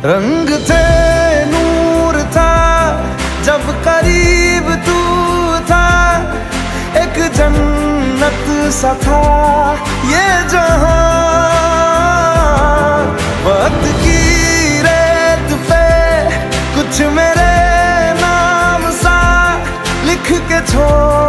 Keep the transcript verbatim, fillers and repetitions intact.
रंग थे नूर था जब करीब तू था, एक जन्नत सा था ये जहां। वक्त की रेत पे कुछ मेरे नाम सा लिख के छोड़